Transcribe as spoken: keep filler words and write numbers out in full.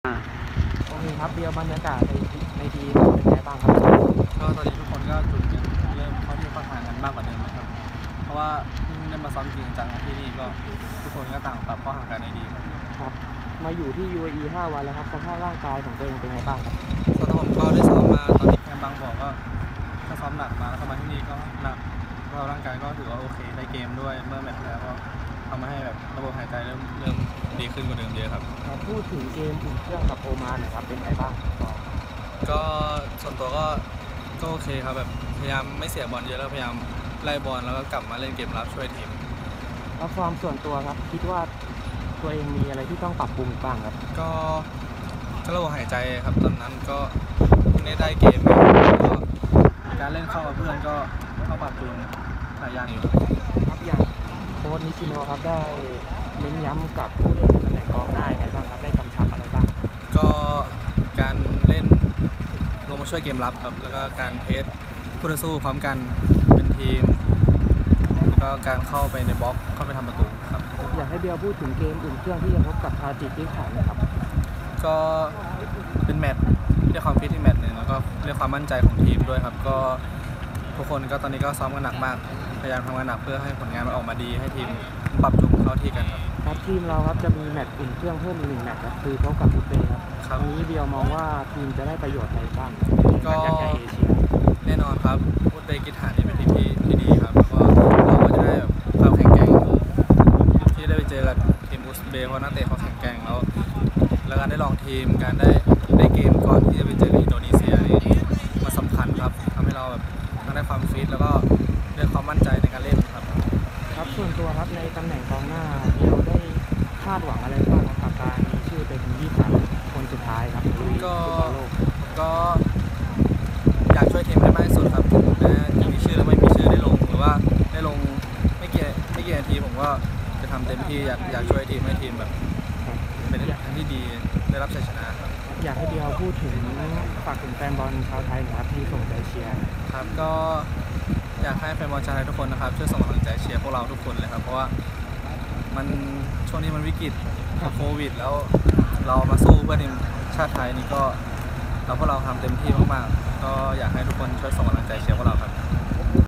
โอเคครับเดียวบรรยากาศในในทีมเป็นไงบ้างครับก็ตอนนี้ทุกคนก็จุดกันเริ่มเข้าที่เข้าทางกันมากกว่าเดิมนะครับเพราะว่าเพิ่งได้มาซ้อมจริงจังที่นี่ก็ทุกคนก็ต่างปรับเข้าหากันได้ดีครับครับมาอยู่ที่ ยู เอ อี ห้าวันแล้วครับสภาพร่างกายของตัวเองเป็นไงบ้างครับส่วนผมก็ได้ซ้อมมาตอนนี้แคมป์บางบ่อก็ก็ซ้อมหนักมาแล้วเข้ามาที่นี่ก็หนักเราร่างกายก็ถือว่าโอเคได้เกมด้วยเมื่อแมตช์แล้วก็ทำให้แบบระบบหายใจเริ่มเริ่มดีขึ้นกว่าเดิมเยอะครับพูดถึงเกมอุ่นเครื่องกับโอมานนะครับเป็นไงบ้างก็ส่วนตัวก็ก็โอเคครับแบบพยายามไม่เสียบอลเยอะแล้วพยายามไล่บอลแล้วก็กลับมาเล่นเกมรับช่วยทีมแล้วความส่วนตัวครับคิดว่าตัวเองมีอะไรที่ต้องปรับปรุงบ้างครับก็ก็ระบบหายใจครับตอนนั้นก็ไม่ได้เกมก็การเล่นเข้ากับเพื่อนก็เข้าปรับปรุงหลายอย่างอยู่ครับอย่างโค้ชนิชิโนะครับได้เน้นย้ำกับผู้เล่นตำแหน่งกองหน้าไงบ้างครับได้กำชับอะไรบ้างก็การเล่นลงมาช่วยเกมรับครับแล้วก็การเพสคู่ต่อสู้พร้อมกันเป็นทีมแล้วก็การเข้าไปในบล็อกเข้าไปทำประตูครับอยากให้เบียร์พูดถึงเกมอุ่นเครื่องที่จะพบกับทาจิกิสถานนะครับก็เป็นแมตช์เรียกความฟิตที่แมตช์หนึ่งแล้วก็เรียกความมั่นใจของทีมด้วยครับก็ทุกคนก็ตอนนี้ก็ซ้อมกันหนักมากพยายามทำงานหนักเพื่อให้ผลงานมันออกมาดีให้ทีมปรับจูนเข้าที่กันครับครับทีมเราครับจะมีแมตช์อุ่นเครื่องเพิ่มอีกหนึ่งแมตช์ครับคือพบกับอุซเบย์ครับครั้งนี้เบียร์มองว่าทีมจะได้ประโยชน์อะไรบ้างก็แน่นอนครับอุซเบกิสถานนี่เป็นทีมที่ที่ดีครับแล้วก็เราก็จะได้แบบความแข็งแกร่งที่ได้ไปเจอกับทีมอุซเบย์เพราะนักเตะเขาแข็งแกร่งแล้วแล้วการได้ลองทีมการได้ได้เกมก่อนที่จะไปเจอกับอินโดนีเซียนี่มันสำคัญครับทำให้เราแบบทั้งได้ความฟิตแล้วก็ได้ความมั่นใจในการเล่นครับครับส่วนตัวครับในตำแหน่งกองหน้าเราได้คาดหวังอะไรบ้างกับการมีชื่อเป็นยี่สิบสามคนสุดท้ายครับก็ก็อยากช่วยทีมให้มากที่สุดครับนะจะมีชื่อหรือไม่มีชื่อได้ลงหรือว่าได้ลงไม่กี่ไม่กี่นาทีผมก็จะทำเต็มที่อยากอยากช่วยทีมให้ทีมแบบเป็นทางที่ดีได้รับชัยชนะครับอยากให้เดียวพูดถึงฝากถึงแฟนบอลชาวไทยนะครับที่ส่งใจเชียร์ครับก็อยากให้แฟนบอลชาวไทยทุกคนนะครับช่วยส่งกำลังใจเชียร์พวกเราทุกคนเลยครับเพราะว่ามันช่วงนี้มันวิกฤตโควิดแล้วเรามาสู้เพื่อทีมชาติไทยนี่ก็เราพวกเราทำเต็มที่มากๆก็อยากให้ทุกคนช่วยส่งกำลังใจเชียร์พวกเราครับ